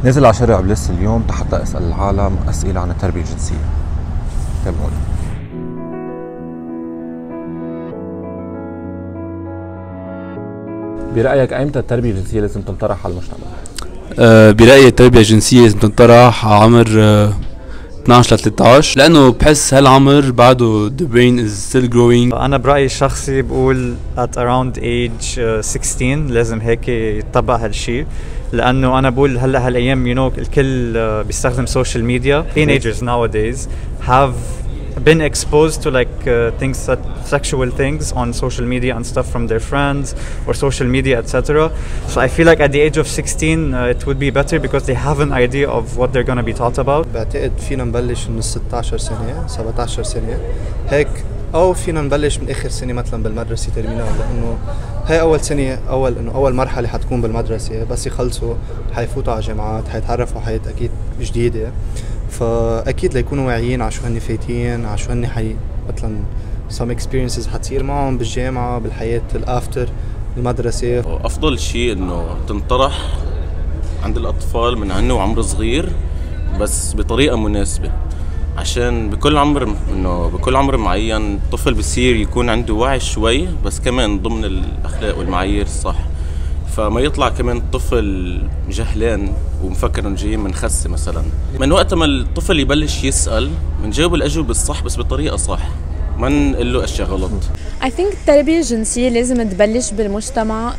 نزل على شارع بليس اليوم حتى اسال العالم اسئله عن التربيه الجنسيه. تابعونا. برايك ايمتى التربيه الجنسيه لازم تنطرح على المجتمع؟ برأيي التربية الجنسية لازم تنطرح على عمر 12 ل 13 لأنه بحس هالعمر بعده the brain is still growing. أنا برأيي الشخصي بقول at around age 16 لازم هيك يطبق هالشي، لأنه أنا بقول هلا هالأيام الكل بيستخدم social media. Teenagers nowadays have been exposed to things that sexual things on social media and stuff from their friends or social media etc. So I feel like at the age of 16 it would be better because they have an idea of what they're going to be taught about. بعتقد فينا نبلش من 16 سنة 17 سنة هيك، أو فينا نبلش من آخر سنة مثلا بالمدرسة ترمينال، لأنه هاي أول سنة أول مرحلة حتكون بالمدرسة، بس يخلصوا حيفوتوا على جامعات، حيتعرفوا على حياة أكيد جديدة، فأكيد ليكونوا واعيين على شو هن فايتين، على شو هن مثلا some experiences حتصير معهم بالجامعة بالحياة الأفتر المدرسة. أفضل شيء إنه تنطرح عند الأطفال من هن وعمر صغير، بس بطريقة مناسبة، عشان بكل عمر معين الطفل بصير يكون عنده وعي شوي، بس كمان ضمن الأخلاق والمعايير الصح، فما يطلع كمان طفل جهلان ومفكر انه جاي من خسه مثلا. من وقت ما الطفل يبلش يسأل بنجاوب الأجوبة الصح بس بطريقة صح، ما نقول له اشياء غلط. I think التربية الجنسية لازم تبلش بالمجتمع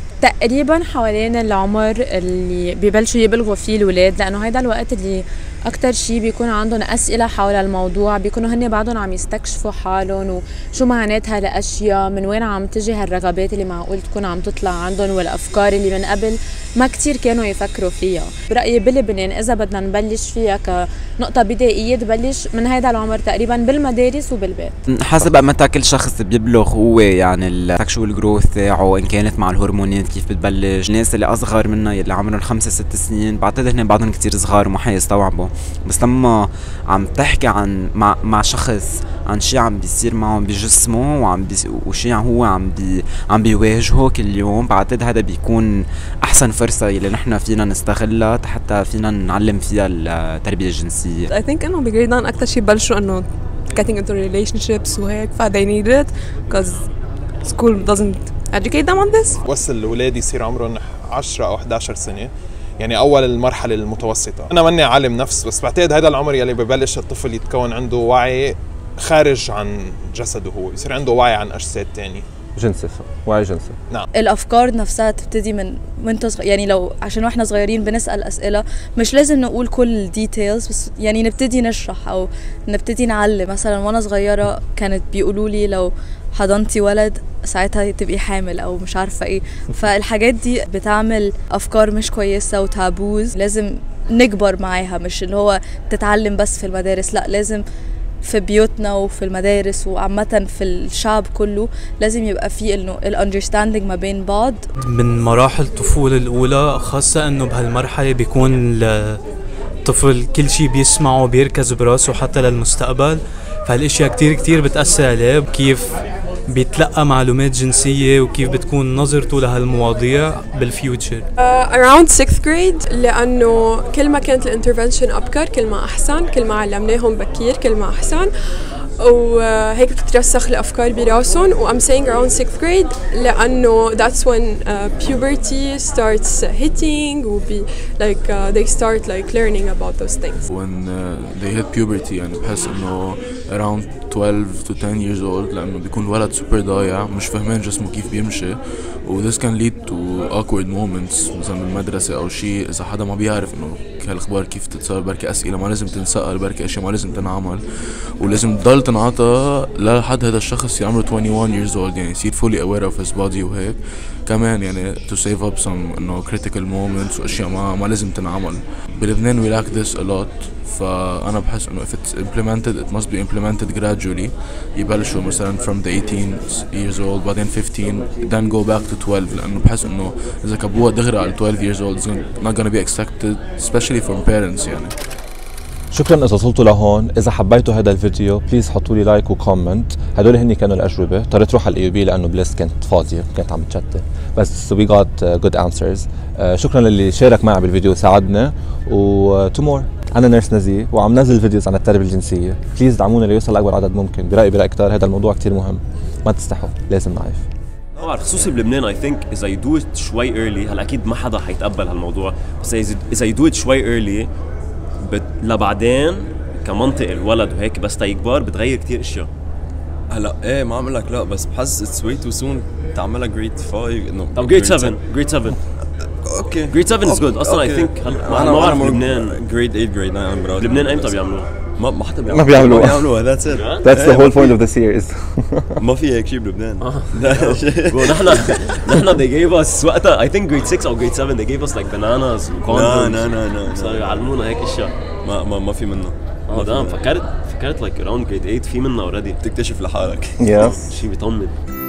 تقريبا حوالين العمر اللي ببلشوا يبلغوا فيه الولاد، لأنه هيدا الوقت اللي أكتر شيء بيكون عندهم أسئلة حول الموضوع، بيكونوا هن بعدهم عم يستكشفوا حالهم وشو معنات هالأشياء، من وين عم تجي هالرغبات اللي معقول تكون عم تطلع عندهم، والأفكار اللي من قبل ما كتير كانوا يفكروا فيها. برأيي بلبنان إذا بدنا نبلش فيها كنقطة بدائية تبلش من هيدا العمر تقريبا بالمدارس وبالبيت. حسب متى كل شخص بيبلغ هو يعني السكشوال جروث تاعه، إن كانت مع الهرمونات كيف بتبلش. الناس اللي أصغر منا يلي عمرهم 5-6 سنين بعتقد هن بعضهم كتير صغار وما حيستوعبوا، بس لما عم تحكي عن مع شخص عن شيء عم بيصير معه بجسمه وشيء هو عم بيواجهه كل يوم، بعتقد هذا بيكون أحسن فرصة اللي نحن فينا نستغلها حتى فينا نعلم فيها التربية الجنسية. I think إنه بجريد 9 أكتر شيء بلشوا إنه getting into relationships وهيك، ف they need it because school doesn't educate them on this. وصل الأولاد يصير عمرهم 10 أو 11 سنة، يعني أول المرحلة المتوسطة. أنا ماني عالم نفس، بس بعتقد هذا العمر يلي ببلش الطفل يتكون عنده وعي خارج عن جسده، هو يصير عنده وعي عن أجساد تاني. جنسي، وعي جنسي. نعم. الافكار نفسها تبتدي من وانت يعني لو عشان واحنا صغيرين بنسال اسئله مش لازم نقول كل الديتيلز، بس يعني نبتدي نشرح او نبتدي نعلم. مثلا وانا صغيره كانت بيقولوا لي لو حضنتي ولد ساعتها تبقي حامل او مش عارفه ايه، فالحاجات دي بتعمل افكار مش كويسه وتابوز لازم نكبر معاها، مش اللي هو تتعلم بس في المدارس، لا لازم في بيوتنا وفي المدارس وعامة في الشعب كله لازم يبقى فيه انه الاندرستاندينج ما بين بعض. من مراحل الطفولة الأولى خاصة انه بهالمرحلة بيكون الطفل كل شيء بيسمعه بيركز براسه حتى للمستقبل، فهالاشياء كتير بتأثر عليه، كيف بيتلقى معلومات جنسية وكيف بتكون نظرته لهالمواضيع بالفيوتشر. around 6th grade، لأنه كل ما كانت الانترفنشن أبكر كل ما أحسن، كل ما علمناهم بكير كل ما أحسن، وهيك بتترسخ الأفكار براسهم. و I'm saying around 6th grade لأنه that's when puberty starts hitting they start learning about those things. When they hit puberty يعني بحس إنه around 12 to 10 years old، لأنه بيكون ولد سوبر ضايع مش فاهمين جسمه كيف بيمشي، و this can lead to awkward moments مثلا بالمدرسة أو شيء، إذا حدا ما بيعرف إنه هالأخبار كيف تتصير، بركي أسئلة ما لازم تنسأل، بركي أشياء ما لازم تنعمل، ولازم تضل تنعطى لحد هذا الشخص عمره 21 years old، يعني يصير fully aware of his body وهيك كمان، يعني to save up some إنه critical moments وأشياء ما لازم تنعمل. بلبنان we lack this a lot، فأنا بحس إنه if it's implemented it must be implemented gradually. يبلشوا مثلا from the 18 years old بعدين 15 then go back to 12، لأنه بحس إنه إذا كبوها دغري على 12 years old it's not gonna be expected especially from parents يعني. شكرا اذا وصلتوا لهون. اذا حبيتوا هذا الفيديو بليز حطوا لي لايك وكومنت. هدول هني كانوا الاجوبه. اضطريت اروح على الاي بي لانه بليس كانت فاضيه كانت عم تشتت، بس وي جوت جود انسرز. شكرا للي شارك معي بالفيديو ساعدنا. وتو مور، انا نيرس نزيه وعم نزل فيديوز عن التربيه الجنسيه. بليز دعمونا ليوصل لاكبر عدد ممكن. برايي كتار هذا الموضوع كتير مهم، ما تستحوا، لازم نعرف. خصوصي بلبنان اي ثينك اذا يدو ات شوي ايرلي، هلا اكيد ما حدا حيتقبل هالموضوع، بس اذا يدو ات شوي ايرلي لبعدين كمنطق الولد وهيك بس تيكبر بتغير كتير اشياء. هلا ايه ما عم لك لا، بس بحس اتس واي تو سون تعملها جريد 5 انه طب جريد 7 اوكي جريد 7 از جود اصلا اي ثينك. انا ما بعرف بلبنان جريد 8 جريد 9 عم براد. بلبنان ايمتى بيعملوها؟ ما حدا ما بيعملوها. ذاتس ات. That's the whole point of the series. ما في هيك شيء بلبنان. نحن they gave us وقتها I think grade 6 او grade 7 they gave us like bananas وcondoms. لا صاروا يعلمونا هيك اشياء. ما في منه. فكرت like around grade 8 في منها already. تكتشف لحالك. Yeah. شيء بيطمن.